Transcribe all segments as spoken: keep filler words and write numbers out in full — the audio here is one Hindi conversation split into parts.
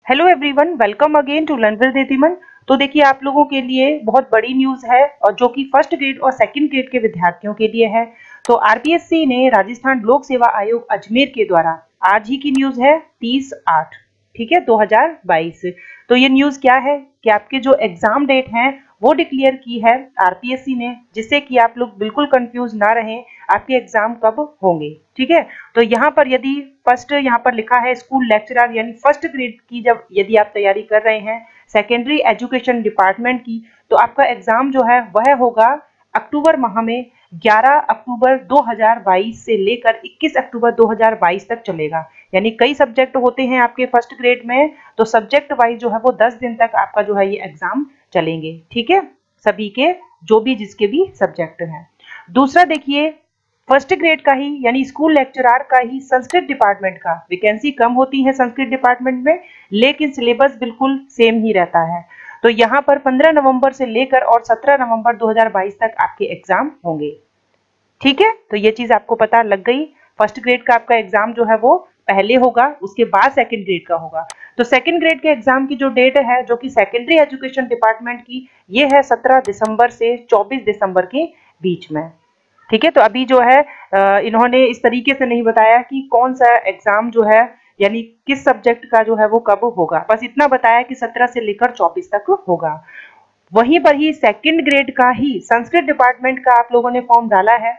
Hello everyone, welcome again to learn with दीदिमन। तो देखिए, आप लोगों के लिए बहुत बड़ी न्यूज़ है और जो कि फर्स्ट ग्रेड और सेकंड ग्रेड के विद्यार्थियों के लिए है। तो आरपीएससी ने राजस्थान लोक सेवा आयोग अजमेर के द्वारा, आज ही की न्यूज़ है तीस आठ, ठीक है, दो हज़ार बाईस। तो ये न्यूज़ क्या है कि आपके जो एग्जाम डेट हैं वो डिक्लेयर की है आरपीएससी ने, जिससे कि आप लोग बिल्कुल कंफ्यूज ना रहें आपके एग्जाम कब होंगे। ठीक है, तो यहाँ पर यदि फर्स्ट यहाँ पर लिखा है स्कूल लेक्चरर यानी फर्स्ट ग्रेड की, जब यदि आप तैयारी कर रहे हैं सेकेंडरी एजुकेशन डिपार्टमेंट की, तो आपका एग्जाम जो है वह होगा अक्टूबर माह में ग्यारह अक्टूबर दो हज़ार बाईस से लेकर इक्कीस अक्टूबर दो हज़ार बाईस तक चलेगा। यानी कई सब्जेक्ट होते हैं आपके फर्स्ट ग्रेड में, तो सब्जेक्ट वाइज जो है वो दस दिन तक आपका जो है ये एग्जाम चलेंगे। ठीक है, सभी के जो भी जिसके भी सब्जेक्ट हैं। दूसरा देखिए, फर्स्ट ग्रेड का ही यानी स्कूल लेक्चरर का ही संस्कृत डिपार्टमेंट का वैकेंसी कम होती है संस्कृत डिपार्टमेंट में, लेकिन सिलेबस बिल्कुल सेम ही रहता है। तो यहाँ पर पंद्रह नवंबर से लेकर और सत्रह नवंबर दो हज़ार बाईस तक आपके एग्जाम होंगे। ठीक है, तो ये चीज आपको पता लग गई। फर्स्ट ग्रेड का आपका एग्जाम जो है वो पहले होगा, उसके बाद सेकंड ग्रेड का होगा। तो सेकंड ग्रेड के एग्जाम की जो डेट है जो कि सेकेंडरी एजुकेशन डिपार्टमेंट की, ये है सत्रह दिसंबर से चौबीस दिसंबर के बीच में। ठीक है, तो अभी जो है इन्होंने इस तरीके से नहीं बताया कि कौन सा एग्जाम जो है यानी किस सब्जेक्ट का जो है वो कब होगा, बस इतना बताया कि सत्रह से लेकर चौबीस तक होगा। वहीं पर ही सेकंड ग्रेड का ही संस्कृत डिपार्टमेंट का आप लोगों ने फॉर्म डाला है।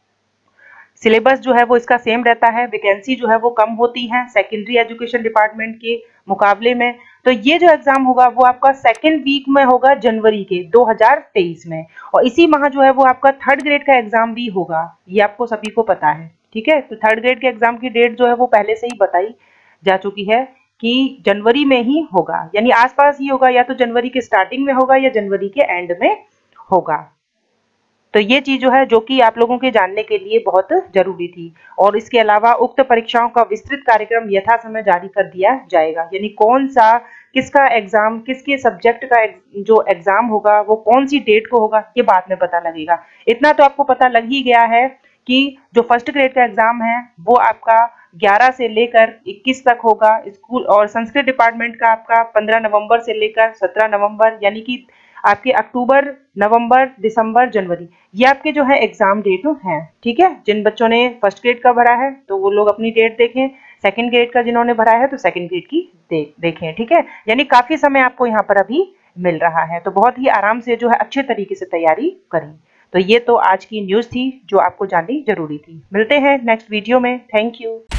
सिलेबस जो है वो इसका सेम रहता है, वैकेंसी जो है वो कम होती है सेकेंडरी एजुकेशन डिपार्टमेंट के मुकाबले में। तो ये जो एग्जाम होगा वो आपका सेकेंड वीक में होगा जनवरी के दो हज़ार तेईस में, और इसी माह जो है वो आपका थर्ड ग्रेड का एग्जाम भी होगा, ये आपको सभी को पता है। ठीक है, तो थर्ड ग्रेड के एग्जाम की डेट जो है वो पहले से ही बताई जा चुकी है कि जनवरी में ही होगा, यानी आसपास ही होगा, या तो जनवरी के स्टार्टिंग में होगा या जनवरी के एंड में होगा। तो ये चीज जो है जो कि आप लोगों के जानने के लिए बहुत जरूरी थी। और इसके अलावा उक्त परीक्षाओं का विस्तृत कार्यक्रम यथा समय जारी कर दिया जाएगा, यानी कौन सा किसका एग्जाम किसके सब्जेक्ट का जो एग्जाम होगा वो कौन सी डेट को होगा ये बाद में पता लगेगा। इतना तो आपको पता लग ही गया है कि जो फर्स्ट ग्रेड का एग्जाम है वो आपका ग्यारह से लेकर इक्कीस तक होगा स्कूल, और संस्कृत डिपार्टमेंट का आपका पंद्रह नवंबर से लेकर सत्रह नवंबर, यानी कि आपके अक्टूबर नवंबर दिसंबर जनवरी, ये आपके जो है एग्जाम डेट हैं। ठीक है, जिन बच्चों ने फर्स्ट ग्रेड का भरा है तो वो लोग अपनी डेट देखें, सेकंड ग्रेड का जिन्होंने भरा है तो सेकंड ग्रेड की दे, देखें। ठीक है, यानी काफी समय आपको यहाँ पर अभी मिल रहा है, तो बहुत ही आराम से जो है अच्छे तरीके से तैयारी करें। तो ये तो आज की न्यूज थी जो आपको जाननी जरूरी थी। मिलते हैं नेक्स्ट वीडियो में। Thank you.